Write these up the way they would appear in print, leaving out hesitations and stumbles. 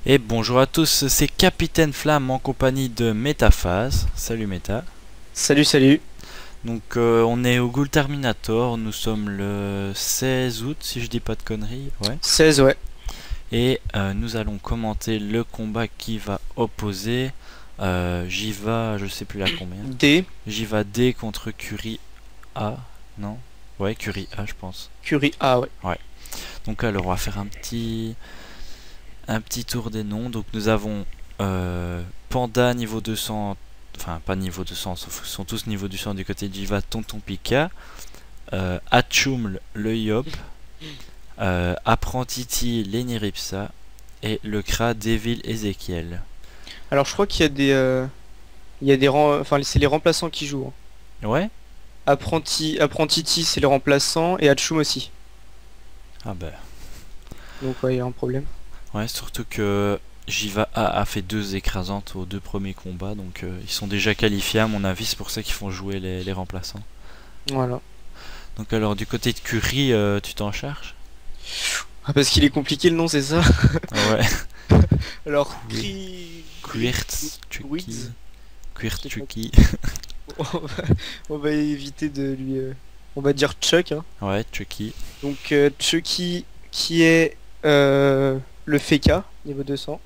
Et bonjour à tous, c'est Capitaine Flamme en compagnie de Métaphase. Salut Méta. Salut, salut. Donc on est au Ghoul Terminator, nous sommes le 16 août si je dis pas de conneries, ouais. 16, ouais. Et nous allons commenter le combat qui va opposer Jiva, je sais plus la combien. D, Jiva D contre Curie A, non? Ouais, Curie A je pense. Curie A, ouais. Ouais. Donc alors on va faire un petit tour des noms. Donc nous avons Panda niveau 200, enfin pas niveau 200, sauf qu'ils sont tous niveau du 100 du côté de Jiva, Tonton Pika, Hachoum le Yop, Apprentiti l'Eniripsa et le Kra Devil Ezekiel. Alors, je crois qu'il y a enfin, c'est les remplaçants qui jouent, hein. Ouais. Apprentiti, c'est les remplaçants, et Hatchoum aussi. Ah bah. Donc, ouais, il y a un problème. Ouais, surtout que Jiva A fait 2 écrasantes aux 2 premiers combats, donc ils sont déjà qualifiés à mon avis, c'est pour ça qu'ils font jouer les remplaçants. Voilà. Donc alors du côté de Curie, tu t'en charges? Ah, parce qu'il est compliqué le nom, c'est ça? Ouais. Alors, Quirtz, Wiz. Chucky. On va, on va éviter de lui. On va dire Chuck, hein. Ouais, Chucky. Donc, Chucky, qui est le Feka, niveau 200.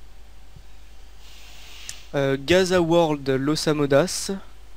Gaza World Los Amodas.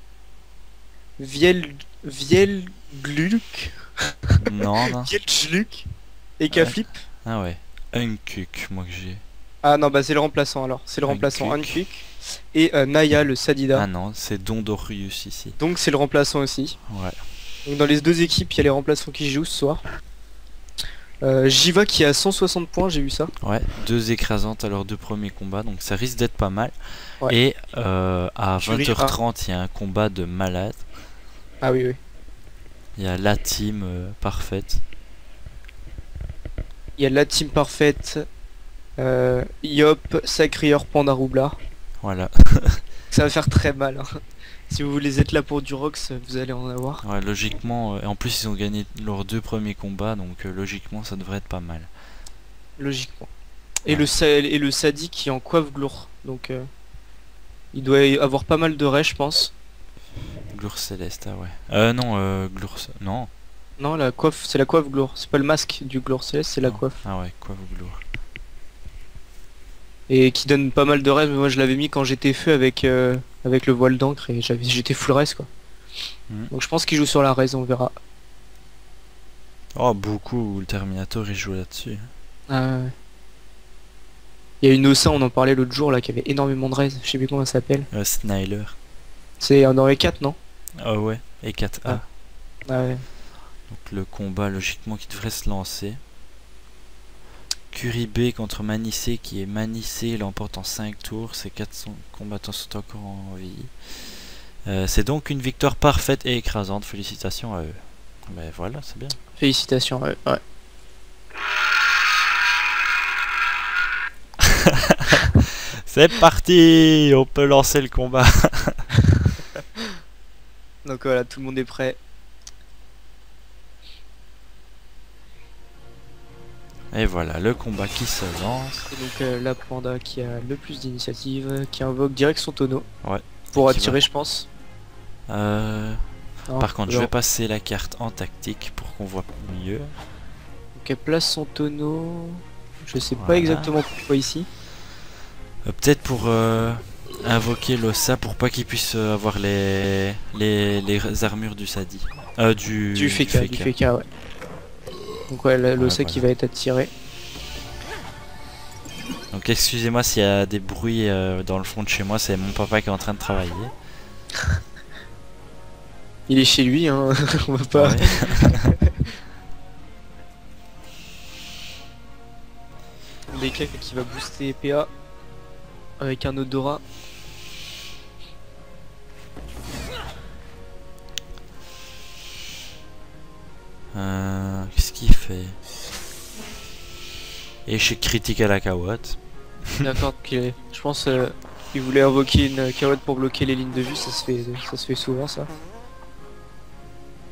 Vielgluk. Non, non. Vielgluk. Et Ouais. Kaflip. Ah ouais. Unkuk, moi que j'ai. Ah non, bah c'est le remplaçant alors. C'est le remplaçant Unkuk. Unkuk. Et Naya, le Sadida. Ah non, c'est Dondorius ici. Donc c'est le remplaçant aussi. Ouais. Donc dans les deux équipes, il y a les remplaçants qui jouent ce soir. Jiva qui a 160 points, j'ai vu ça. Ouais, 2 écrasantes à leurs 2 premiers combats, donc ça risque d'être pas mal. Ouais. Et à Curie 20h30, il y a un combat de malade. Ah oui, oui. Il y a la team parfaite. Il y a la team parfaite. Yop, Sacrieur, Panda Roublard. Voilà. Ça va faire très mal, hein. Si vous voulez être là pour du Rox, vous allez en avoir. Ouais, logiquement, et en plus ils ont gagné leurs 2 premiers combats, donc logiquement ça devrait être pas mal. Logiquement. Et, Ouais. et le Sadi qui est en coiffe glour. Donc il doit y avoir pas mal de raies, je pense. Glour Céleste, ah ouais. Non, Glour... Non. Non, la coiffe, c'est la coiffe glour. C'est pas le masque du glour céleste, c'est la Non. coiffe. Ah ouais, quoi vous Glour. Et qui donne pas mal de raies, mais moi je l'avais mis quand j'étais feu avec le voile d'encre et j'étais full res quoi. Hmm. Donc je pense qu'il joue sur la res, on verra. Oh, beaucoup, le Terminator il joue là-dessus. Ah, ouais. Il y a une Ossa, on en parlait l'autre jour là, qui avait énormément de res, je sais plus comment ça s'appelle. Snyler. C'est dans les 4 non? Ah ouais, et 4A. Ah. Ah ouais. Donc le combat logiquement qui devrait se lancer. Curie B contre Manissé qui est Manissé, l'emporte en 5 tours, ses 400 combattants sont encore en vie. C'est donc une victoire parfaite et écrasante, félicitations à eux. Ben voilà, c'est bien. Félicitations, ouais. Ouais. C'est parti, on peut lancer le combat. Donc voilà, tout le monde est prêt. Et voilà, le combat qui se lance. Et donc la Panda qui a le plus d'initiative, qui invoque direct son tonneau. Ouais. Pour Qui attirer, je pense. Non, Par contre, je non. vais passer la carte en tactique pour qu'on voit mieux. Donc elle place son tonneau. Je sais pas Voilà. exactement pourquoi ici. Peut-être pour invoquer l'Ossa pour pas qu'il puisse avoir les armures du Sadi. Du Feka, ouais. Donc ouais, l'Ossa qui va être attiré. Donc excusez-moi s'il y a des bruits dans le fond de chez moi, c'est mon papa qui est en train de travailler. Il est chez lui, hein. On va pas. Ouais. DK qui va booster PA avec un odorat. Qu'est-ce qu'il fait? Échec critique à la carotte. D'accord, je pense qu'il voulait invoquer une carotte pour bloquer les lignes de vue, ça se fait souvent ça.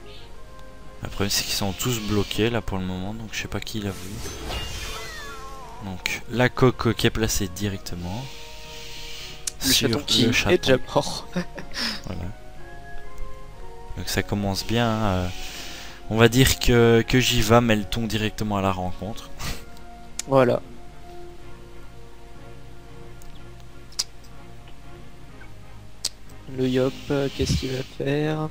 Le problème c'est qu'ils sont tous bloqués là pour le moment, donc je sais pas qui l'a vu. Donc la coque qui est placée directement Le sur chaton qui le est chaton. déjà mort. Voilà. Donc ça commence bien. On va dire que Jiva met le ton directement à la rencontre. Voilà. Le Yop, qu'est-ce qu'il va faire?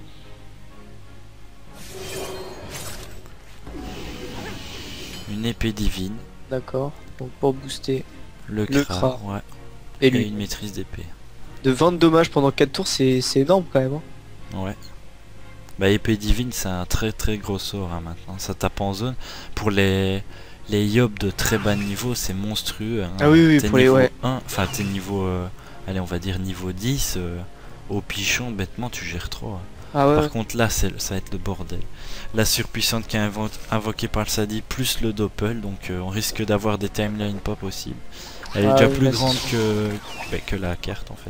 Une épée divine. D'accord. Donc pour booster Le Le Kra. Kra. Ouais. et Et lui. une maîtrise d'épée. De 20 de dommages pendant 4 tours, c'est énorme quand même. Hein. Ouais. Bah épée divine c'est un très très gros sort hein, maintenant. Ça tape en zone. Pour les Yop de très bas niveau c'est monstrueux. Hein. Ah oui, oui, T'es pour les niveau ouais. 1, enfin t'es niveau allez on va dire niveau 10 au pichon bêtement tu gères 3. Ah ouais. Par contre là ça va être le bordel. La surpuissante qui est invoquée par le Sadi plus le doppel donc on risque d'avoir des timelines pas possibles. Elle est Ah déjà oui, plus là, grande c'est que la carte en fait.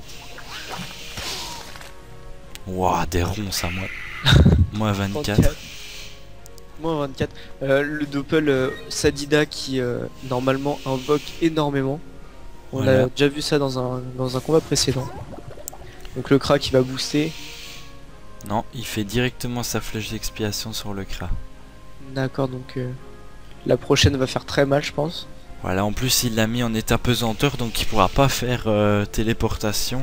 Ouah des ronds ça moi. Moi 24. Moins 24. Le Doppel Sadida qui normalement invoque énormément. On Voilà. a déjà vu ça dans un combat précédent. Donc le Kra qui va booster. Non, il fait directement sa flèche d'expiation sur le Kra. D'accord, donc la prochaine va faire très mal je pense. Voilà, en plus il l'a mis en état pesanteur donc il pourra pas faire téléportation.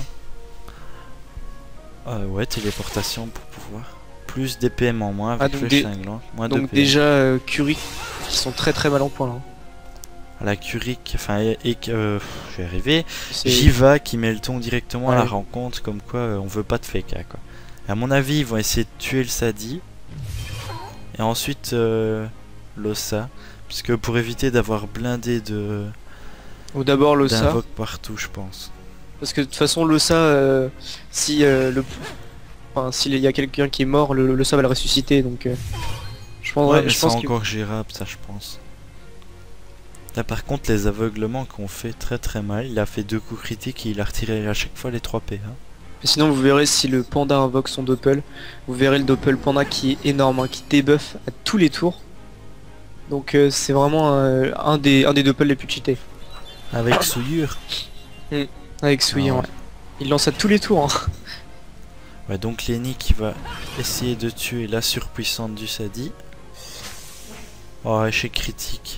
Ouais, téléportation pour pouvoir. Plus DPM en moins avec donc flèche cinglante. Moins Donc 2 PM. déjà Curie qui sont très mal en point là. La Curic, enfin, je vais arriver. C'est- Jiva qui met le ton directement à la Ouais. rencontre, comme quoi on veut pas de fake quoi. À mon avis, ils vont essayer de tuer le Sadi. Et ensuite l'Ossa. Parce que pour éviter d'avoir blindé de Ou d'abord l'Ossa. d'invoque partout, je pense. Parce que de toute façon l'Ossa, si enfin, s'il y a quelqu'un qui est mort, l'Ossa va le ressusciter donc je Ouais, mais je c'est pense qu'il encore gérable, ça, je pense. Là, par contre, les aveuglements qu'on fait très mal. Il a fait 2 coups critiques et il a retiré à chaque fois les 3 PA. Sinon vous verrez si le panda invoque son doppel, vous verrez le doppel panda qui est énorme, hein, qui débuffe à tous les tours. Donc c'est vraiment un des doppels les plus cheatés. Avec souillure. Avec Souillant, Ah ouais. Il lance à tous les tours. Hein. Ouais, donc Lenny qui va essayer de tuer la surpuissante du Sadi. Oh, échec critique.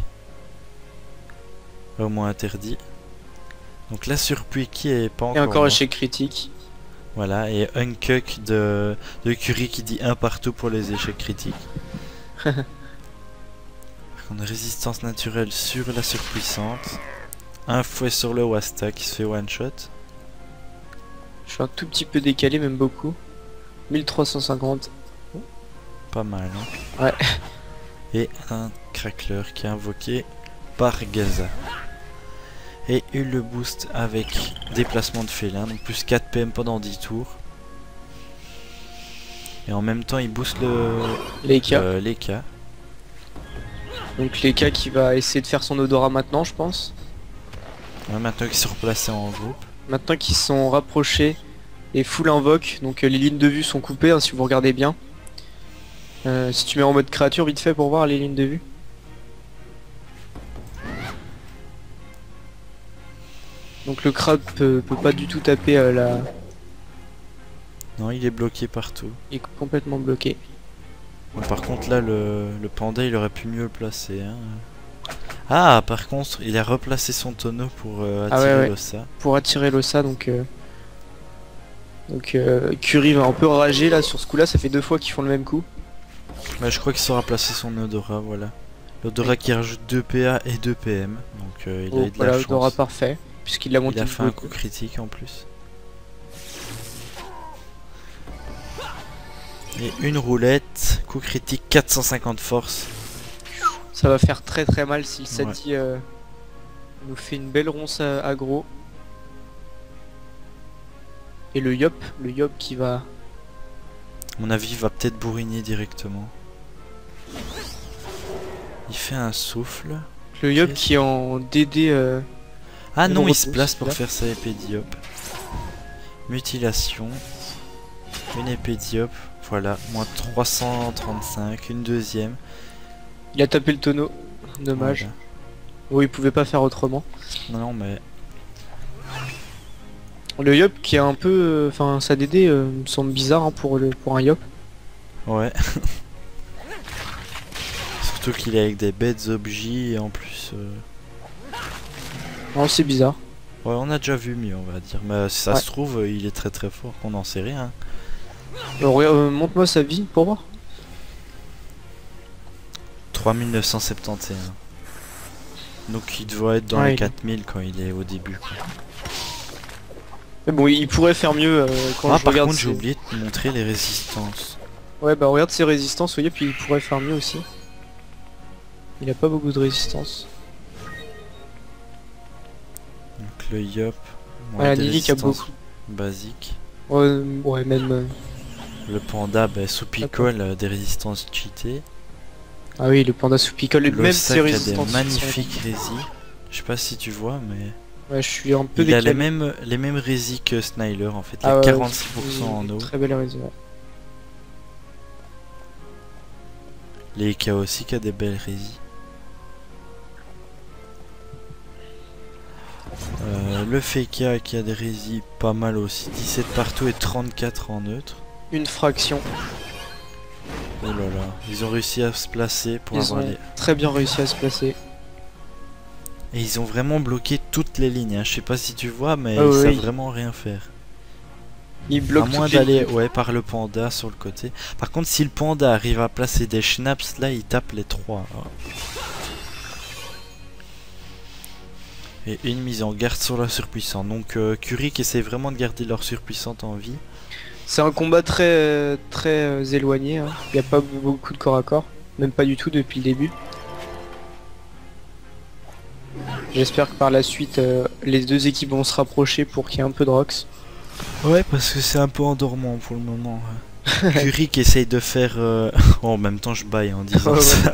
Au moins interdit. Donc la surpuis qui est pas encore. Et encore mort. échec critique. Voilà, et un cuck de Curie qui dit 1 partout pour les échecs critiques. Par contre, résistance naturelle sur la surpuissante. Un fouet sur le Wasta qui se fait one shot. Je suis un tout petit peu décalé, même beaucoup. 1350. Pas mal, hein. Ouais. Et un crackler qui est invoqué par Gaza. Et eu le boost avec déplacement de félin, donc plus 4 PM pendant 10 tours. Et en même temps il booste Les cas. les cas. Donc les cas qui va essayer de faire son odorat maintenant, je pense. Ouais, maintenant qu'ils sont replacés en groupe. Maintenant qu'ils sont rapprochés et full invoque, donc les lignes de vue sont coupées hein, si vous regardez bien. Si tu mets en mode créature vite fait pour voir les lignes de vue. Donc le crabe peut pas du tout taper la... Non, il est bloqué partout. Il est complètement bloqué. Bon, par contre là le panda il aurait pu mieux le placer. Hein. Ah par contre il a replacé son tonneau pour attirer ouais. l'ossa. Pour attirer l'ossa donc... Curie va un peu rager là sur ce coup là, ça fait 2 fois qu'ils font le même coup. Ouais, je crois qu'il saura placer son odorat, voilà. L'odorat qui rajoute 2 PA et 2 PM. Donc il a eu de la Voilà, chance. odorat parfait. Puisqu'il a monté Il a le fait un bleu. coup critique en plus. Et une roulette, coup critique 450 force. Ça va faire très mal si le Ouais. Sadi nous fait une belle ronce aggro. Et le Yop qui va... À mon avis, il va peut-être bourriner directement. Il fait un souffle. Le Yop Qu'est-ce- qui est en DD... Ah non, Gros il se repousse, place pour là. faire sa épée diop. Mutilation. Une épée diop. Voilà, moins 335. Une deuxième. Il a tapé le tonneau. Dommage. Voilà. Oui, il pouvait pas faire autrement. Non, non, mais... Le Yop qui est un peu... Enfin, sa DD me semble bizarre hein, pour un Yop. Ouais. Surtout qu'il est avec des bêtes objets et en plus... Non, c'est bizarre. Ouais, on a déjà vu mieux, on va dire. Mais si ça Ouais. se trouve, il est très très fort, qu'on n'en sait rien. Montre-moi sa vie pour voir. 3971. Donc il doit être dans Ouais, les il est- 4000 quand il est au début, quoi. Mais bon, il pourrait faire mieux quand Ah, je par regarde contre, j'ai ses... oublié de te montrer les résistances. Ouais, bah regarde ses résistances au Yop, il pourrait faire mieux aussi. Il a pas beaucoup de résistance. Donc le Yop, Ouais, la des Nini qui a résistances beaucoup. basiques. Ouais, ouais même... Le panda, bah, sous picole, des résistances cheatées. Ah oui, le panda sous picole, même Le ses sac a des résistances. magnifiques résis. Je sais pas si tu vois, mais... Ouais, je suis un peu Il a décalé. les mêmes résis que Snyler en fait. Il Ah a ouais, 46% en eau. Très belle résine. Ouais. Les Eka aussi qui a des belles résis. Le Feka qui a des résis pas mal aussi. 17 partout et 34 en neutre. Une fraction. Oh là là. Ils ont réussi à se placer pour Ils avoir ont les... très bien réussi à se placer. Et ils ont vraiment bloqué toutes les lignes. Hein. Je sais pas si tu vois, mais Ah ils oui, savent oui. vraiment rien faire. Ils À bloquent moins toutes les d'aller lignes. ouais, par le panda sur le côté. Par contre, si le panda arrive à placer des schnapps, là, il tape les trois. Et une mise en garde sur la surpuissante. Donc Curie qui essaie vraiment de garder leur surpuissante en vie. C'est un combat très éloigné. Hein. Il n'y a pas beaucoup de corps à corps. Même pas du tout depuis le début. J'espère que par la suite, les deux équipes vont se rapprocher pour qu'il y ait un peu de Rox. Ouais, parce que c'est un peu endormant pour le moment. Curie qui essaye de faire... oh, en même temps, je baille en disant Ouais, ouais. ça.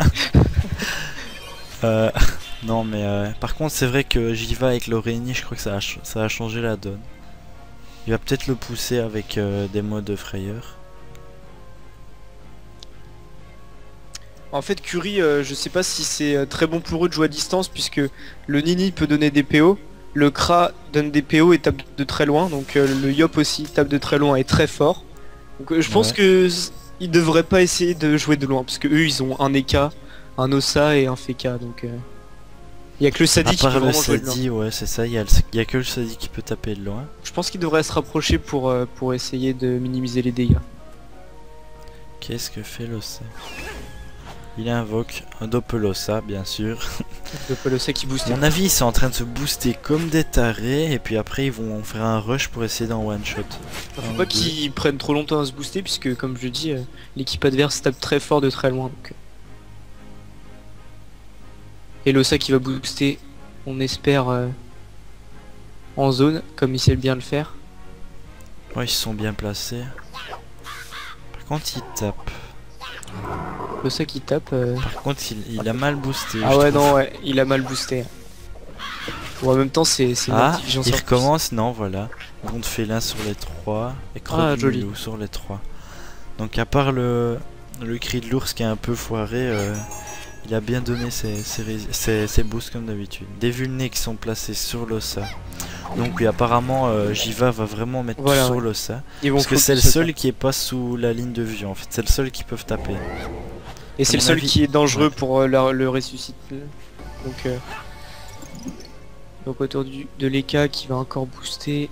Non, mais par contre, c'est vrai que j'y vais avec l'Aurénie, je crois que ça a changé la donne. Il va peut-être le pousser avec des modes frayeur. En fait, Curie, je sais pas si c'est très bon pour eux de jouer à distance puisque le Nini peut donner des PO, le Kra donne des PO et tape de très loin, donc le Yop aussi tape de très loin et très fort. Donc je pense Ouais. que ils devraient pas essayer de jouer de loin parce que eux ils ont un Eka, un Ossa et un Feka, donc il y a que le Sadi À qui peut part le vraiment jouer de loin. Sadi, ouais, c'est ça, il y a que le Sadi qui peut taper de loin. Je pense qu'ils devraient se rapprocher pour essayer de minimiser les dégâts. Qu'est-ce que fait l'Ossa? Il invoque un Doppel-Ossa, bien sûr. Le Polosa qui booste. À mon avis, ils sont en train de se booster comme des tarés, et puis après, ils vont faire un rush pour essayer d'en one-shot. Faut pas qu'ils prennent trop longtemps à se booster puisque comme je le dis, l'équipe adverse tape très fort de très loin. Donc. Et l'Ossa qui va booster, on espère en zone, comme il sait bien le faire. Ouais, ils se sont bien placés. Par contre, il tape. L'Ossa qui tape. Par contre, il a mal boosté. Ah je ouais trouve. non ouais, il a mal boosté. Bon, en même temps c'est une Ah, intelligence il en plus. recommence, non, voilà. Ronde félin sur les 3 et Ah, crotte joli. sur les 3. Donc à part le cri de l'ours qui est un peu foiré, il a bien donné ses boosts comme d'habitude. Des vulnés qui sont placés sur l'Ossa. Donc oui, apparemment Jiva va vraiment mettre Voilà, tout sur ouais. l'Ossa. Ils vont Parce que c'est le focus seul qui est pas sous la ligne de vue en fait. C'est le seul qui peuvent taper. Et c'est à le mon seul avis- qui est dangereux ouais. pour le ressusciter. Donc autour de l'Eka qui va encore booster.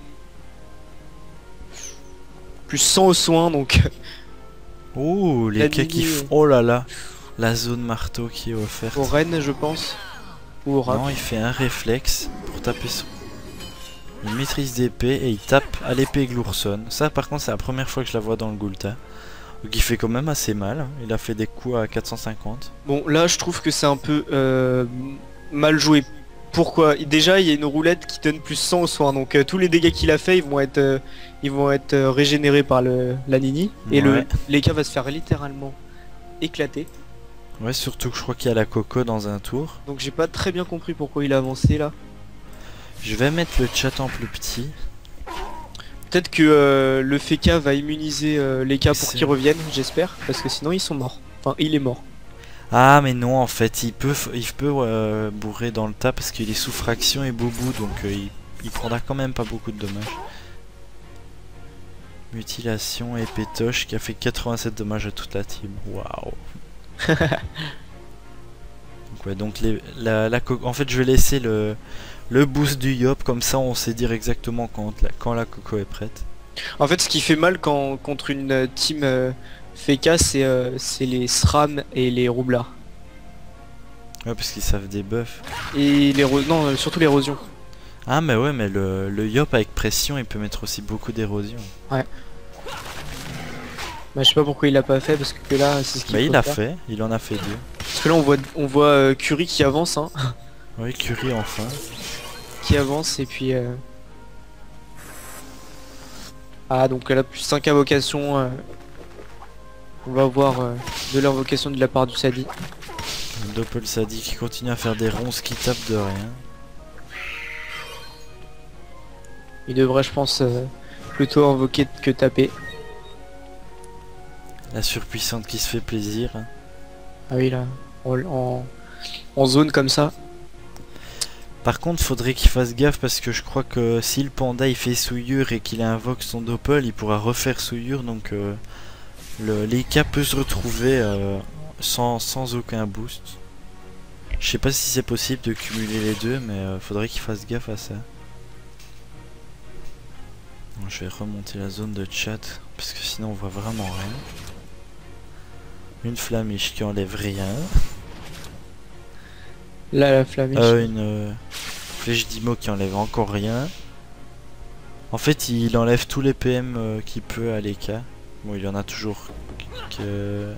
Plus 100 au soin donc. Oh, les La cas qui Nini, font... Oh là là. La zone marteau qui est offerte. Au Rennes je pense. Ou au Rap. Non, il fait un réflexe pour taper sur... Il maîtrise d'épée et il tape à l'épée Glourson. Ça par contre c'est la première fois que je la vois dans le Gulta. Donc il fait quand même assez mal. Il a fait des coups à 450. Bon là je trouve que c'est un peu mal joué. Pourquoi? Déjà il y a une roulette qui donne plus 100 au soin. Donc tous les dégâts qu'il a fait ils vont être régénérés par la Nini. Et Ouais. l'Eka va se faire littéralement éclater. Ouais, surtout que je crois qu'il y a la Coco dans un tour. Donc j'ai pas très bien compris pourquoi il a avancé là. Je vais mettre le chat en plus petit. Peut-être que le Feka va immuniser les cas pour C'est- qu'ils reviennent, j'espère, parce que sinon ils sont morts. Enfin, il est mort. Ah mais non en fait il peut bourrer dans le tas parce qu'il est sous fraction et boubou donc il prendra quand même pas beaucoup de dommages. Mutilation et pétoche qui a fait 87 dommages à toute la team. Waouh. Donc ouais donc en fait je vais laisser le boost du Yop comme ça on sait dire exactement quand la coco est prête. En fait, ce qui fait mal contre une team FK, c'est les SRAM et les roublards. Ouais parce qu'ils savent des buffs. Et non, surtout l'érosion. Ah mais ouais mais le Yop avec pression il peut mettre aussi beaucoup d'érosion. Ouais. Bah, je sais pas pourquoi il l'a pas fait parce que là c'est ce qu'il Bah faut il l'a faire. fait, il en a fait deux. Parce que là on voit Curie qui avance hein. Oui Curie enfin. Qui avance et puis ah donc elle a plus 5 invocations. On va voir de l'invocation de la part du Sadi. Doppel Sadi qui continue à faire des ronces qui tapent de rien. Il devrait je pense plutôt invoquer que taper. La surpuissante qui se fait plaisir. Ah oui là, en zone comme ça. Par contre faudrait qu'il fasse gaffe parce que je crois que si le panda il fait souillure et qu'il invoque son doppel il pourra refaire souillure donc l'Eka peut se retrouver sans aucun boost. Je sais pas si c'est possible de cumuler les deux mais faudrait qu'il fasse gaffe à ça. Donc, je vais remonter la zone de chat parce que sinon on voit vraiment rien. Une flamiche qui enlève rien. Là la flamiche. Une flèche d'Imo qui enlève encore rien. En fait il enlève tous les PM qu'il peut à l'Eka. Bon il y en a toujours que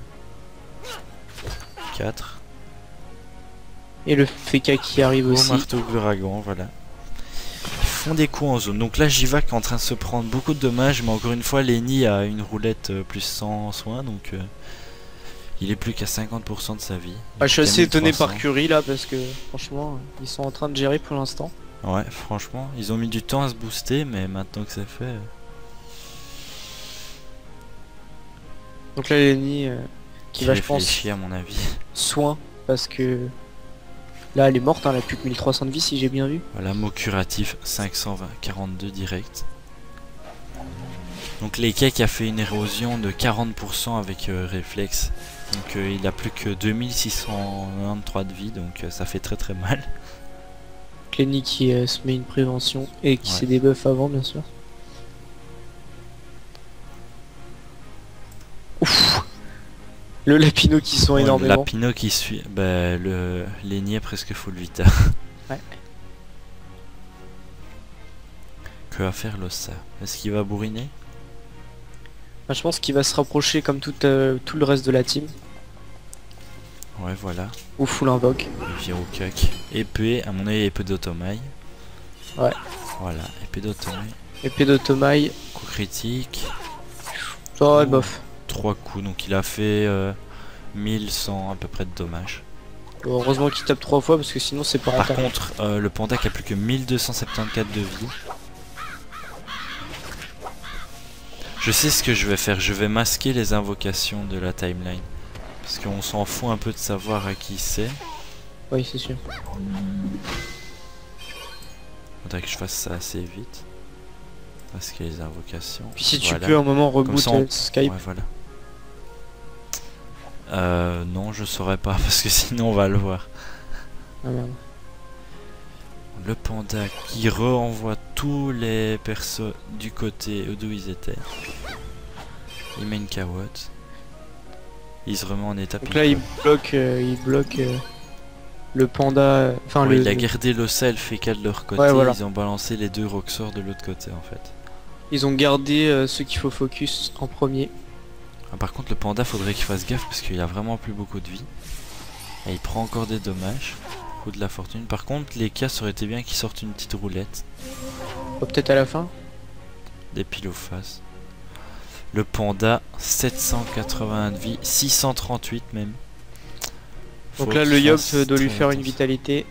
4. Et le FK qui arrive Au aussi. marteau d'ouragan, voilà. Ils font des coups en zone. Donc là Jivac est en train de se prendre beaucoup de dommages. Mais encore une fois Lenny a une roulette plus 100 soins. Donc il est plus qu'à 50% de sa vie. Ah, je suis assez étonné 1300. par Curie là parce que franchement ils sont en train de gérer pour l'instant. Ouais franchement ils ont mis du temps à se booster. Mais maintenant que c'est fait... Donc là Lenny qui va je pense réfléchit à mon avis. soin parce que là elle est morte, hein, elle a plus que 1300 de vie si j'ai bien vu. Voilà, mot curatif 542 direct. Donc l'Eka qui a fait une érosion de 40% avec réflexe. Donc il a plus que 2693 de vie, donc ça fait très très mal. Lenny qui se met une prévention et qui Ouais. s'est débuff avant bien sûr. Ouf. Le Lapino qui sont Ouais, énormément. Lapino qui suit, bah, le Lenny est presque full vita. Ouais. Que va faire l'Ossa? Est-ce qu'il va bourriner? Bah, je pense qu'il va se rapprocher comme tout le reste de la team. Ouais voilà, Ou full invoque. Virokak. Épée, à mon avis épée d'Otomai. Ouais. Voilà, épée d'Otomai. Épée d'Otomai. Coup critique. Oh ouais, Ouh. bof. 3 coups, donc il a fait 1100 à peu près de dommages. Bon, heureusement qu'il tape 3 fois parce que sinon c'est pas Par rentable. contre, le panda qui a plus que 1274 de vie. Je sais ce que je vais faire, je vais masquer les invocations de la timeline. Parce qu'on s'en fout un peu de savoir à qui c'est. Oui c'est sûr. Faudrait que je fasse ça assez vite. Masquer les invocations. Puis si tu Voilà. peux un moment Comme reboot ça, on- Skype. Ouais, voilà. Non, je saurais pas parce que sinon on va le voir. Ah, merde. Le panda qui renvoie tous les persos du côté d'où ils étaient. Il met une carotte. Il se remet en état. Donc là il bloque le panda. Enfin Ouais, le. il a gardé l'Ossa et le Feka de leur côté. Ouais, voilà. Ils ont balancé les deux Roxor de l'autre côté en fait. Ils ont gardé ceux qu'il faut focus en premier. Ah, par contre le panda faudrait qu'il fasse gaffe parce qu'il a vraiment plus beaucoup de vie. Et il prend encore des dommages. Coup de la fortune. Par contre les cas ça aurait été bien qu'ils sortent une petite roulette. Peut-être à la fin. Des piles aux faces. Le panda 780 de vie. 638 même. Donc Faut là qu'il le Yop fasse doit lui très faire une attention. vitalité.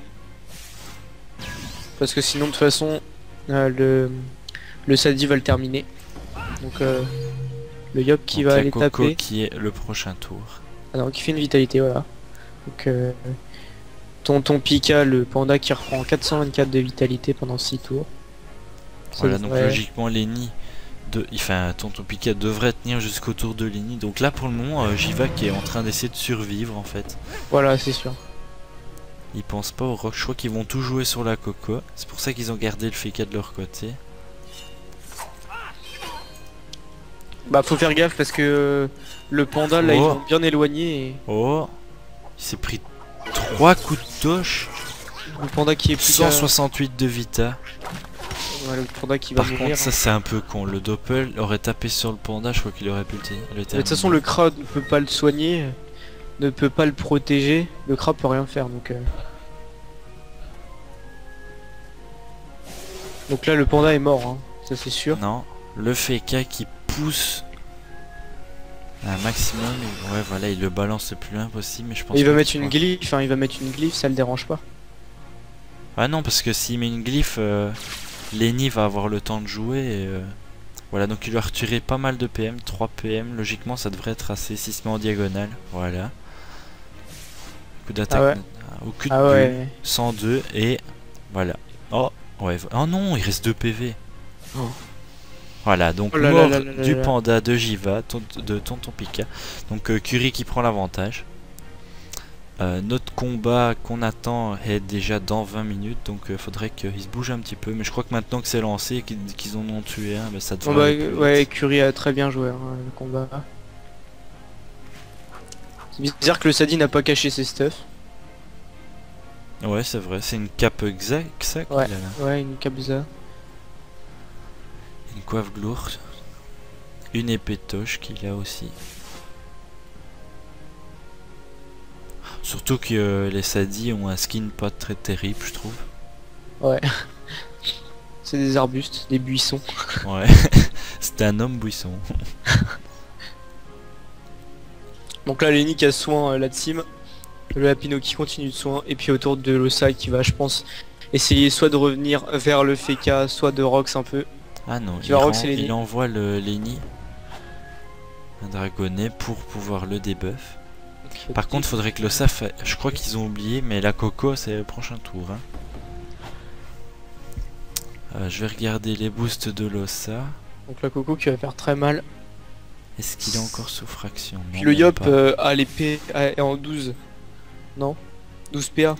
Parce que sinon de toute façon le Sadi va le terminer. Donc le Yop qui Donc, va la aller Coco taper. qui est le prochain tour. Ah non, qui fait une vitalité voilà. Donc ton Pika, le panda qui reprend 424 de vitalité pendant 6 tours. Ça Voilà, donc devrait- logiquement Lenny, enfin Tonton Pika devrait tenir jusqu'au tour de Lenny. Donc là pour le moment, Jivac est en train d'essayer de survivre en fait. Voilà, c'est sûr. Ils pensent pas au rock, je crois qu'ils vont tout jouer sur la coco. C'est pour ça qu'ils ont gardé le Feka de leur côté. Bah faut faire gaffe parce que le panda là Oh. ils vont bien éloigner et Oh, il s'est pris 3 coups de toche, le panda qui est plus qu'à- 168 de vita. Ouais, le panda qui va Par mourir. contre ça c'est un peu con, le doppel aurait tapé sur le panda, je crois qu'il aurait pu le Mais de toute façon le Kra ne peut pas le soigner, ne peut pas le protéger, le Kra peut rien faire donc donc là le panda est mort hein, ça c'est sûr. Non, le Feka qui pousse un maximum, ouais voilà il le balance le plus loin possible mais je pense Et il va pas mettre qu'il une pourra. glyphe, enfin il va mettre une glyphe, ça le dérange pas. Ah non parce que s'il met une glyphe, Lenny va avoir le temps de jouer et voilà donc il lui a retiré pas mal de PM, 3 PM, logiquement ça devrait être assez si se met en diagonale, voilà. Coup d'attaque Ah ouais. au cul de Ah bulle, ouais. 102 et voilà. Oh ouais, oh non il reste 2 PV. Oh. Voilà donc Oh là là mort là là là du là. panda de Jiva, de Tonton Pika. Donc Curie qui prend l'avantage. Notre combat qu'on attend est déjà dans 20 minutes donc faudrait qu'il se bouge un petit peu mais je crois que maintenant que c'est lancé et qu'ils en ont tué un, bah, ça Bon devrait bah aller plus ouais, vite. Curie a très bien joué hein, le combat. C'est bizarre que le Sadi n'a pas caché ses stuffs. Ouais c'est vrai, c'est une cape exacte ça qu'il Ouais. a là. Ouais, une Kabza. Une coiffe glourde. Une épée de toche qu'il a aussi. Surtout que les Sadis ont un skin pas très terrible je trouve. Ouais. C'est des arbustes, des buissons. Ouais, c'était un homme buisson. Donc là Lenny qui a soin la team. Le Lapino qui continue de soin. Et puis autour de l'Osa qui va je pense essayer soit de revenir vers le Feka, soit de Rox un peu. Ah non, Tu vas Rox et Lenny. il envoie le Lenny, un dragonnet pour pouvoir le debuff. Par contre faudrait que le Saf, je crois qu'ils ont oublié mais la Coco c'est le prochain tour. Hein. Je vais regarder les boosts de l'Ossa. Donc la Coco qui va faire très mal. Est-ce qu'il est encore sous fraction? Puis Non, le même Yop pas. a l'épée est en 12. Non 12 PA.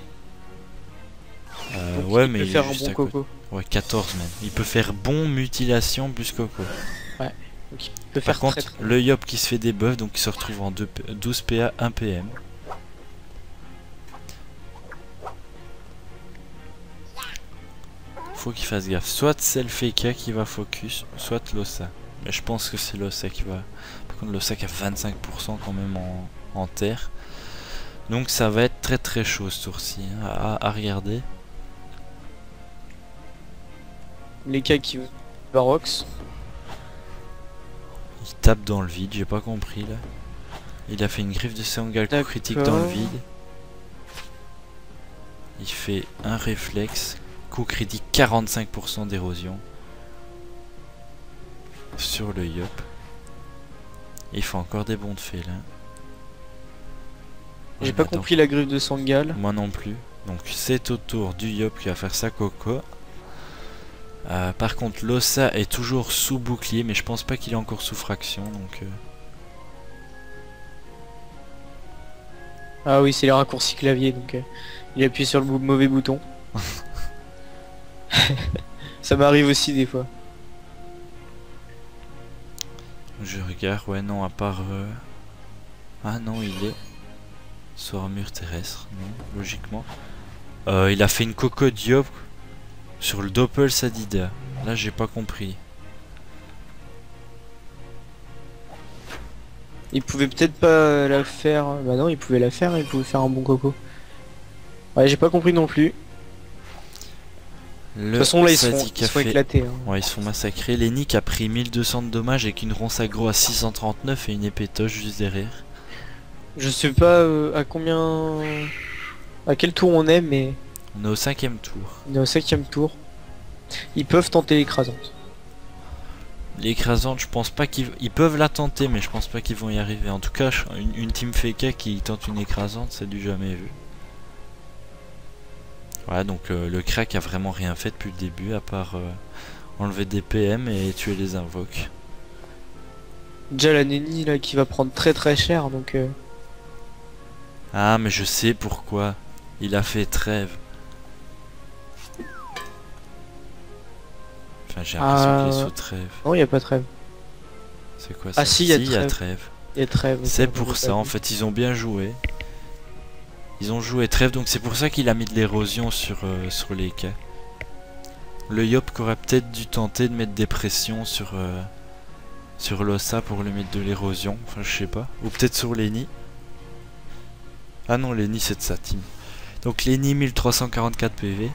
Donc Ouais il mais peut il est faire un juste bon à côté. Coco. Ouais 14 même. Il peut faire bon mutilation plus Coco. Donc il peut Par faire contre très le Yop qui se fait des buffs donc il se retrouve en 12 PA 1 PM. Faut qu'il fasse gaffe. Soit c'est le Feka qui va focus, soit l'Ossa. Mais je pense que c'est l'Ossa qui va. Par contre l'Ossa qui a 25% quand même en terre. Donc ça va être très très chaud ce tour-ci hein, à regarder. Les cas qui va Rox. Il tape dans le vide, j'ai pas compris là. Il a fait une griffe de Sangal coup critique dans le D'accord. vide. Il fait un réflexe, coup critique 45% d'érosion. Sur le Yop. Il fait encore des bons de fée là. J'ai Ouais, pas mais attends, compris la griffe de Sangal. moi non plus. Donc c'est au tour du Yop qui va faire sa Coco. Par contre l'Ossa est toujours sous bouclier mais je pense pas qu'il est encore sous fraction donc Ah oui, c'est les raccourcis clavier donc il appuie sur le mauvais bouton. Ça m'arrive aussi des fois. je regarde, ouais non à part ah non il est sur un mur terrestre, non, logiquement. Il a fait une Coco Diop sur le Doppel Sadida. Là j'ai pas compris. Il pouvait peut-être pas la faire. Bah non, il pouvait la faire, il pouvait faire un bon Coco. Ouais, j'ai pas compris non plus. De toute façon là ils sont éclatés. Hein. Ouais ils se font massacrer. Lenny qui a pris 1200 de dommages avec une ronce aggro à 639 et une épée toche juste derrière. Je sais pas à combien... À quel tour on est mais... On est au 5ème tour. On est au 5ème tour. Ils peuvent tenter l'écrasante. L'écrasante, je pense pas ils peuvent la tenter, mais je pense pas qu'ils vont y arriver. En tout cas, une team Feka qui tente une écrasante, c'est du jamais vu. Voilà, donc le crack a vraiment rien fait depuis le début, à part enlever des PM et tuer les invoques. Déjà la Nenni là qui va prendre très très cher, donc... Ah, mais je sais pourquoi. Il a fait trêve. Enfin, j'ai l'impression qu'il est sous trêve. Non, il n'y a pas de trêve. C'est quoi ça? Ah si, il y a trêve. Il y a trêve. C'est pour ça, en fait, ils ont bien joué. Ils ont joué trêve, donc c'est pour ça qu'il a mis de l'érosion sur les quais. Le Yop aurait peut-être dû tenter de mettre des pressions sur l'Ossa pour lui mettre de l'érosion. Enfin, je sais pas. Ou peut-être sur Lenny. Ah non, Lenny c'est de sa team. Donc Lenny 1344 PV.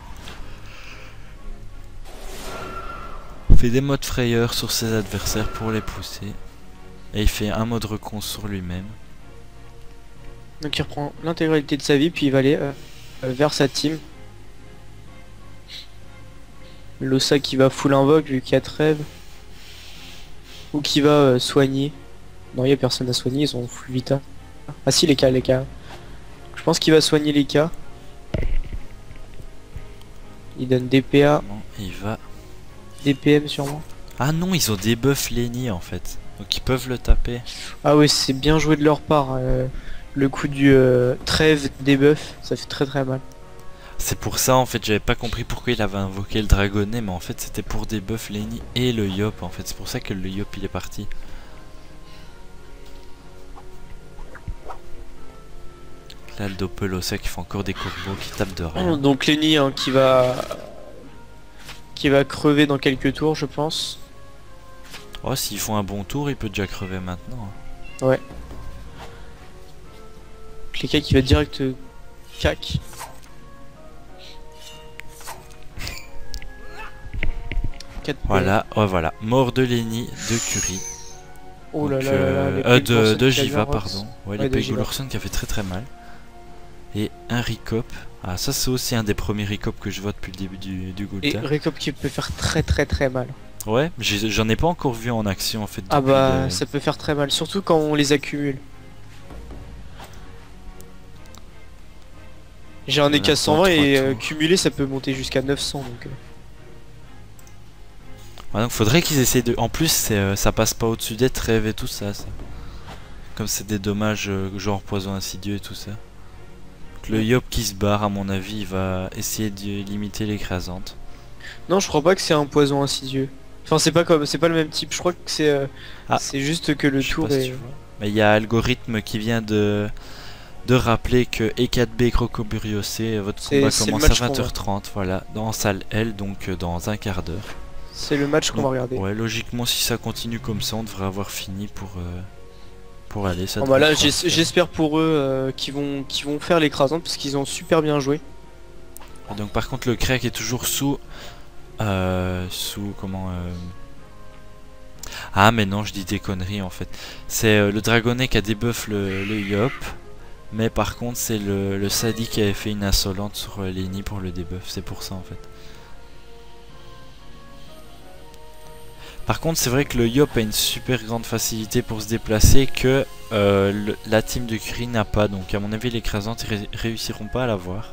Fait des modes frayeur sur ses adversaires pour les pousser. Et il fait un mode recon sur lui-même. Donc il reprend l'intégralité de sa vie, puis il va aller vers sa team. L'Ossa qui va full invoque vu qu'il y a trêve. Ou qui va soigner. Non, il n'y a personne à soigner, ils ont full vita. Ah si, les cas. Je pense qu'il va soigner les cas. Il donne des PA. Non, il va... Des PM sûrement. Ah non, ils ont des buffs Lenny en fait. Donc ils peuvent le taper. Ah ouais, c'est bien joué de leur part. Le coup du trêve des buffs, ça fait très très mal. C'est pour ça en fait, j'avais pas compris pourquoi il avait invoqué le dragonnet, mais en fait c'était pour des buffs Lenny et le Yop en fait. C'est pour ça que le Yop il est parti. Là le Doppelossac qui fait encore des courbos, qui tape de rien. Donc Lenny hein, qui va crever dans quelques tours je pense. Oh, s'ils font un bon tour, il peut déjà crever maintenant. Ouais. Cléka qui va direct cac. Voilà, oh voilà, mort de Lenny, de Curie. Oh donc, là là, de Jiva, pardon. Ouais, ouais, l'épée Gulurson qui a fait très très mal. Et un Ricop. Ah, ça c'est aussi un des premiers Ricop que je vois depuis le début du Gulta. Et Ricop qui peut faire très très très mal. Ouais, j'en ai pas encore vu en action en fait. Ah bah ça peut faire très mal, surtout quand on les accumule. J'ai un EK 120 et cumulé ça peut monter jusqu'à 900 donc... Ouais, donc faudrait qu'ils essayent de... En plus ça passe pas au-dessus des trêves et tout ça. Comme c'est des dommages genre poison insidieux et tout ça. Donc, le Yop qui se barre à mon avis il va essayer de limiter l'écrasante. Non je crois pas que c'est un poison insidieux. Enfin c'est pas le même type, je crois que c'est c'est juste que le tour est... Mais il y a Algorithme qui vient de rappeler que E4B Crocoburiosé, votre combat commence à 20h30, voilà, dans salle L, donc dans un quart d'heure. C'est le match qu'on va regarder. Ouais, logiquement si ça continue comme ça, on devrait avoir fini pour aller. Ça bah là j'espère pour eux qu'ils vont faire l'écrasante parce qu'ils ont super bien joué. Et donc par contre le crack est toujours sous comment Ah mais non, je dis des conneries en fait. C'est le dragonnet qui a débuff le Yop. Mais par contre c'est le Sadi qui avait fait une insolente sur Lenny pour le debuff. C'est pour ça en fait. Par contre c'est vrai que le Yop a une super grande facilité pour se déplacer que la team de Curie n'a pas. Donc à mon avis l'écrasante ils réussiront pas à l'avoir.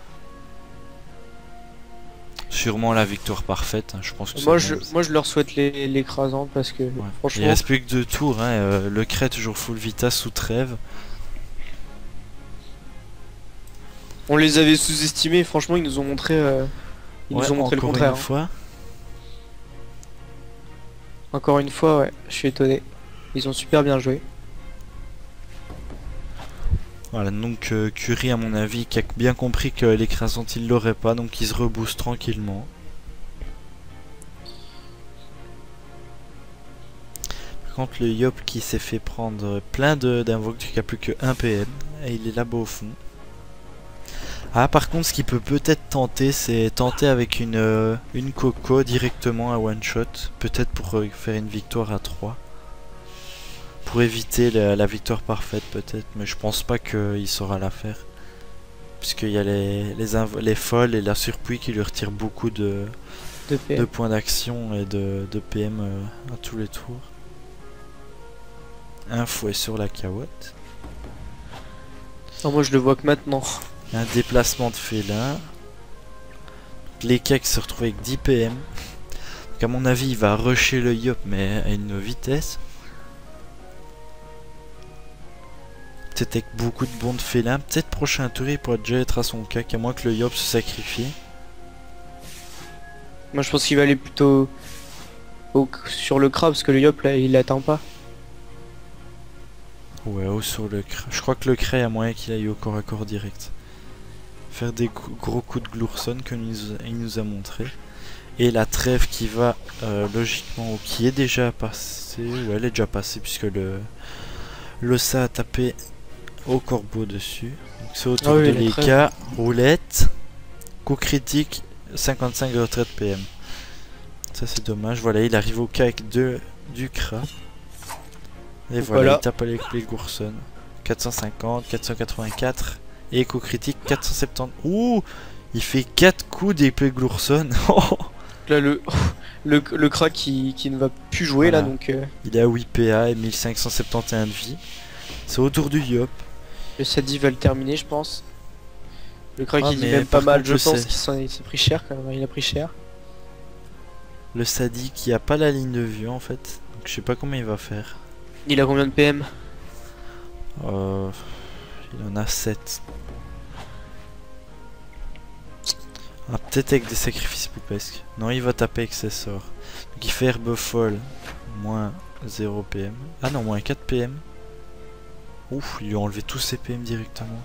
Sûrement la victoire parfaite, hein. Je pense que moi je leur souhaite l'écrasante parce que franchement... Il reste plus que 2 tours, hein. Le Cray toujours full vita sous trêve. On les avait sous-estimés, franchement ils nous ont montré, le contraire. Encore une fois, ouais, je suis étonné. Ils ont super bien joué. Voilà, donc Curie à mon avis qui a bien compris que l'écrasante il l'aurait pas, donc il se rebooste tranquillement. Par contre le Yop qui s'est fait prendre plein d'invoques qui a plus que 1 PM et il est là-bas au fond. Ah par contre ce qu'il peut peut-être tenter c'est tenter avec une Coco directement à one shot, peut-être pour faire une victoire à 3. Pour éviter la victoire parfaite peut-être, mais je pense pas qu'il saura la faire. Puisqu'il y a les folles et la surpuis qui lui retirent beaucoup de 2 2 PM. points d'action et de PM à tous les tours. Un fouet sur la cahotte. Non, moi je le vois que maintenant. Un déplacement de félin. Les cakes se retrouvent avec 10 PM. Donc à mon avis il va rusher le yop mais à une vitesse. Peut-être avec beaucoup de bons de félin. Peut-être prochain tour il pourra déjà être à son cac à moins que le yop se sacrifie. Moi je pense qu'il va aller plutôt sur le crabe parce que le yop là il l'atteint pas. Ouais, ou sur le cra. Je crois que le cray a moyen qu'il aille au corps à corps direct. Faire des gros coups de glourson comme il nous a montré. Et la trêve qui va logiquement, ou qui est déjà passée. Ouais, elle est déjà passée puisque le ça a tapé au corbeau dessus. Donc c'est au tour de l'EK. Roulette. Coup critique. 55 de retraite PM. Ça c'est dommage. Voilà, il arrive au K avec du cra. Et voilà, il tape avec les Gourson. 450, 484. Et coup critique 470. Ouh, il fait 4 coups d'épée Glourson. Là le crack qui ne va plus jouer voilà. Là donc. Il est à 8 PA et 1571 de vie. C'est au tour du Yop. Le Sadi va le terminer je pense. Le crack il dit même pas mal, je pense qu'il s'est pris cher quand même, il a pris cher. Le Sadi qui a pas la ligne de vue en fait. Donc je sais pas comment il va faire. Il a combien de PM? Il en a 7. Ah, peut-être avec des sacrifices poupesques. Non, il va taper avec ses sorts. Donc il fait herbe folle. Moins 0 PM. Ah non, moins 4 PM. Ouf, il lui a enlevé tous ses PM directement.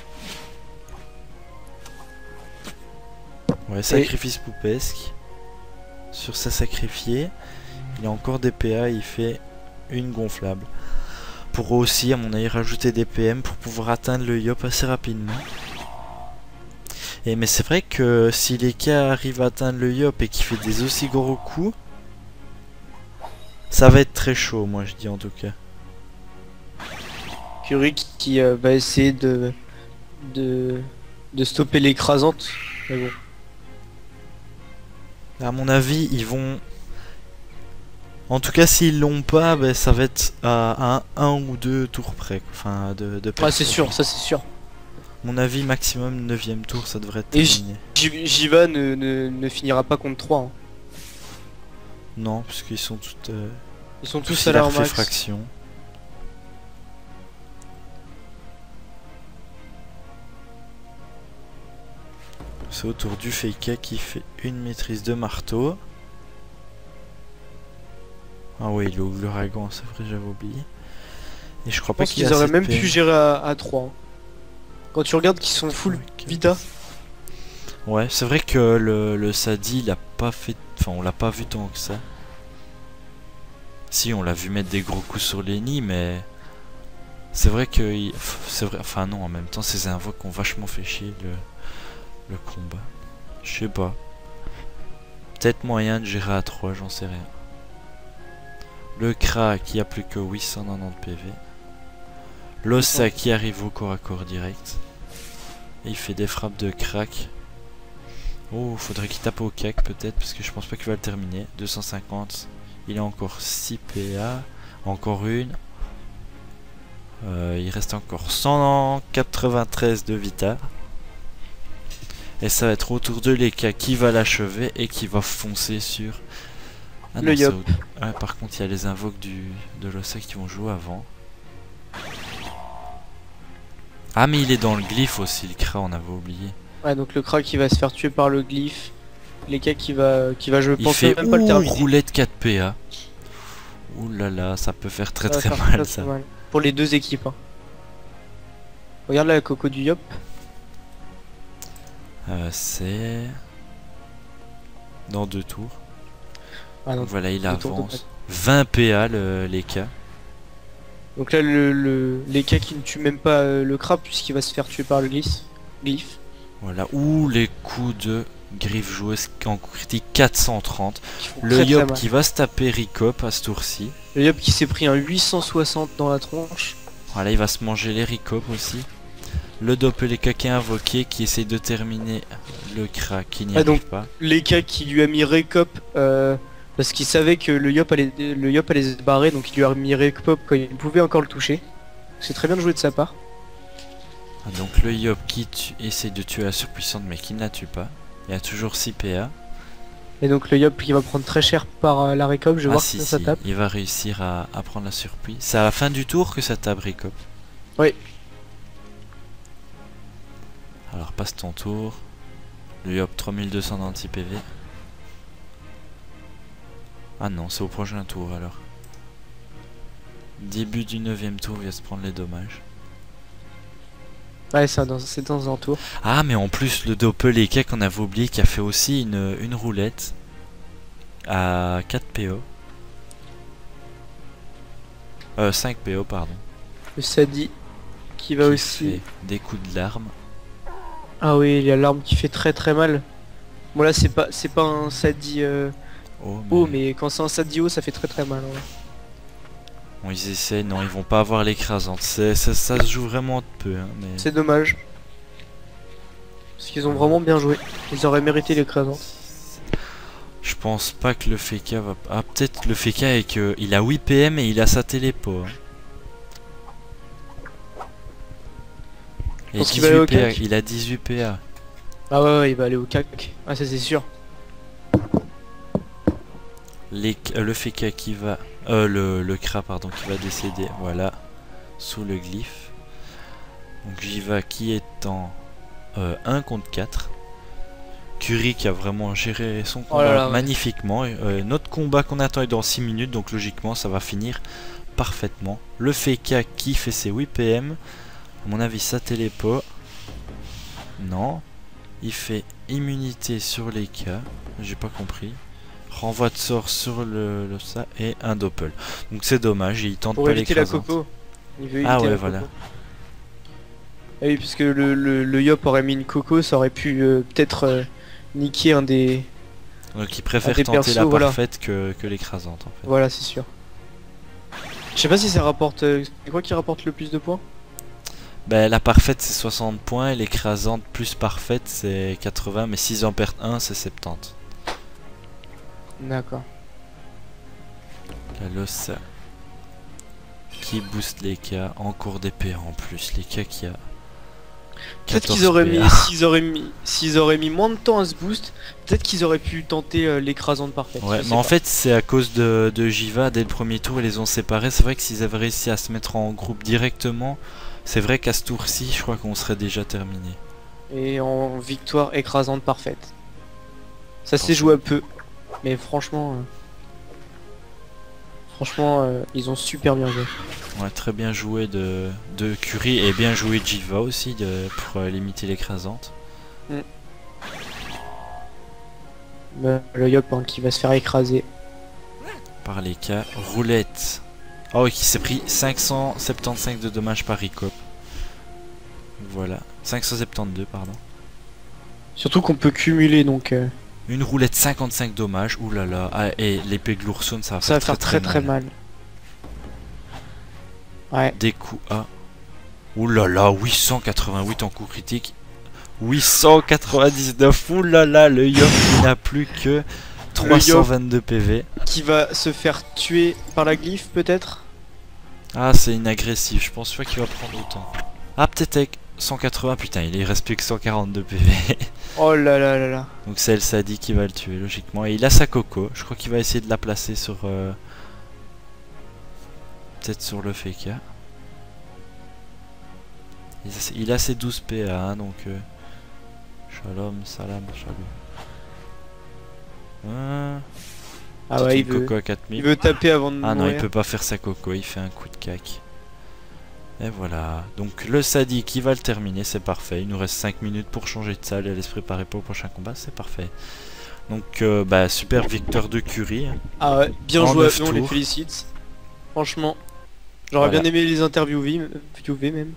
Ouais, sacrifice poupesque. Sur sa sacrifiée. Il a encore des PA, il fait une gonflable. Pour aussi, à mon avis, rajouter des PM pour pouvoir atteindre le Yop assez rapidement. Et mais c'est vrai que si les cas arrivent à atteindre le Yop et qu'il fait des aussi gros coups, ça va être très chaud, moi je dis en tout cas. Curie qui va essayer de stopper l'écrasante. Mais bon. À mon avis, ils vont... En tout cas, s'ils l'ont pas, ben, ça va être à un ou deux tours près. Enfin, de Ah, c'est sûr, ça c'est sûr. Mon avis, maximum 9ème tour, ça devrait être terminé. Et Jiva ne finira pas contre 3. Hein. Non, puisqu'ils sont toutes... Ils sont tous à leur max. Fraction. C'est au tour du Feika qui fait une maîtrise de marteau. Ah oui, l'ouragan, c'est vrai, j'avais oublié. Et je crois pas qu'ils auraient même pu gérer à 3. Hein. Quand tu regardes qu'ils sont full Vita. Ouais, c'est vrai que le Sadi, il a pas fait... Enfin, on l'a pas vu tant que ça. Si, on l'a vu mettre des gros coups sur les nids, mais... C'est vrai que... C'est vrai... Enfin non, en même temps, ces invoques ont vachement fait chier le combat. Je sais pas. Peut-être moyen de gérer à 3, j'en sais rien. Le Kra qui a plus que 890 PV. L'Ossa qui arrive au corps à corps direct. Et il fait des frappes de crack. Oh, faudrait qu'il tape au cac peut-être, parce que je pense pas qu'il va le terminer. 250. Il a encore 6 PA. Encore une. Il reste encore 193 de Vita. Et ça va être autour de l'Eka qui va l'achever et qui va foncer sur... Ah le Yop. Ouais, par contre, il y a les invoques de l'Ossa qui vont jouer avant. Ah, mais il est dans le glyphe aussi, le Kra, on avait oublié. Ouais, donc le Kra qui va se faire tuer par le glyphe. L'Eka qui va je pense fait même pas le terminer. Roulette 4 PA. Ouh là là, ça peut faire très mal ça. Mal. Pour les deux équipes. Hein. Regarde là la coco du Yop. C'est... Dans 2 tours. Ah, donc voilà, il avance. 20 PA l'Eka. Donc là l'Eka qui ne tue même pas le crabe puisqu'il va se faire tuer par le glyphe. Voilà, ou les coups de griffe joueuse en critique 430. Le Yop qui va se taper Ricop à ce tour-ci. Le Yop qui s'est pris un 860 dans la tronche. Voilà, il va se manger les Ricop aussi. Le Doppeleka qui est invoqué, qui essaye de terminer le Kra qui n'y Ah, arrive donc, pas. Leka qui lui a mis Récop parce qu'il savait que le Yop allait se barrer, donc il lui a mis Récop quand il pouvait encore le toucher. C'est très bien de jouer de sa part. Ah, donc le Yop qui essaie de tuer la surpuissante mais qui ne la tue pas. Il y a toujours 6 PA. Et donc le Yop qui va prendre très cher par la Récop, je vais Ah voir si, si ça tape. il va réussir à prendre la surprise. C'est à la fin du tour que ça tape Récop. Oui. Alors passe ton tour. Le Yop 3200 d'anti-PV. Ah non, c'est au prochain tour alors. Début du 9ème tour, il va se prendre les dommages. Ouais, c'est dans un tour. Ah mais en plus le Doppeleka qu'on avait oublié qui a fait aussi une roulette à 4 PO. 5 PO pardon. Le Sadi qui va Qui aussi... fait des coups de larme. Ah oui, il y a l'arme qui fait très très mal. Bon là c'est pas un Sadi haut, mais quand c'est un Sadi haut ça fait très très mal. Ouais. Bon, ils essayent, non ils vont pas avoir l'écrasante. Ça se joue vraiment de peu hein, mais... C'est dommage. Parce qu'ils ont vraiment bien joué. Ils auraient mérité l'écrasante. Je pense pas que le Feka va... Ah peut-être le Feka est que il a 8 PM et il a sa télépo. Hein. Et pense qu'il va aller au CAC. il a 18 PA. Ah ouais, il va aller au CAC. Ah ça c'est sûr. Le Feka qui va... le Kra pardon qui va décéder, voilà, sous le glyphe. Donc Jiva qui est en 1 contre 4. Curie qui a vraiment géré son combat magnifiquement. Notre combat qu'on attend est dans 6 minutes, donc logiquement ça va finir parfaitement. Le Feka qui fait ses 8 PM. À mon avis ça télépo. Non. Il fait immunité sur les cas. J'ai pas compris. Renvoi de sort sur le ça et un doppel. Donc c'est dommage, il tente pour pas éviter la l'écrasante. coco. Il veut Ah éviter ouais la voilà. coco. Ah oui, puisque le Yop aurait mis une coco, ça aurait pu peut-être niquer un des... Donc il préfère des tenter persos, la voilà. parfaite que l'écrasante en fait. Voilà, c'est sûr. Je sais pas si ça rapporte... c'est quoi qui rapporte le plus de points? Ben, la parfaite c'est 60 points et l'écrasante plus parfaite c'est 80, mais s'ils en perdent un c'est 70. D'accord. La Lossa qui booste les cas, encore des PA en plus, les cas qui a... Peut-être qu'ils auraient mis, s'ils auraient mis moins de temps à se boost, peut-être qu'ils auraient pu tenter l'écrasante parfaite. Ouais, mais en fait c'est à cause de Jiva, dès le premier tour ils les ont séparés. C'est vrai que s'ils avaient réussi à se mettre en groupe directement, c'est vrai qu'à ce tour-ci je crois qu'on serait déjà terminé. Et en victoire écrasante parfaite. Ça s'est joué un peu, mais franchement... ils ont super bien joué. Ouais, très bien joué de Curie et bien joué de Jiva aussi pour limiter l'écrasante. Le Yop hein, qui va se faire écraser. Par les cas. Roulette. Oh oui, qui s'est pris 575 de dommages par Ricop. Voilà. 572, pardon. Surtout qu'on peut cumuler donc... Une roulette 55 dommages. Ouh là là. Ah, et l'épée de l'ourson, ça va faire très mal. Ouais. Des coups à... Ouh là là, 888 en coup critique. 899. Ouh là là, le Yop il n'a plus que 322 PV. Qui va se faire tuer par la glyphe peut-être? Ah, c'est inagressif. Je pense pas qu'il va prendre autant. Ah, peut-être avec 180. Putain, il reste plus que 142 PV. Oh là là là là. Donc c'est El Sadi qui va le tuer logiquement. Et il a sa coco. Je crois qu'il va essayer de la placer sur... peut-être sur le Feka. Il a ses 12 PA, hein, donc... Shalom, salam, shalom. Ah ouais, il coco à 4000. il veut taper avant de Ah mourir. non, il peut pas faire sa coco, il fait un coup de cac. Et voilà. Donc le Sadi qui va le terminer, c'est parfait. Il nous reste 5 minutes pour changer de salle et aller se préparer pour le prochain combat, c'est parfait. Donc bah super victoire de Curie. Ah ouais, bien En joué, 9 on les tours. félicite. Franchement, j'aurais Voilà. bien aimé les interviewer même.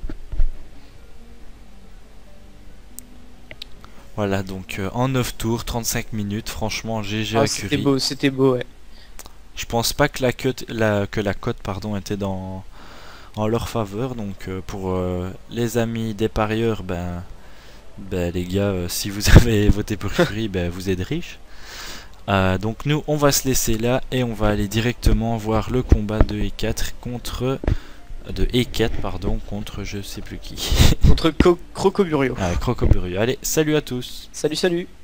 Voilà, donc en 9 tours, 35 minutes, franchement GG Ah, à Curie. c'était beau, ouais. Je pense pas que la cote pardon était en leur faveur, donc pour les amis des parieurs, ben Ben, les gars, si vous avez voté pour Curie, ben, vous êtes riches. Donc nous, on va se laisser là et on va aller directement voir le combat de E4 contre... de E4, pardon, contre je sais plus qui. Contre Crocoburio. Crocoburio. Allez, salut à tous. Salut, salut.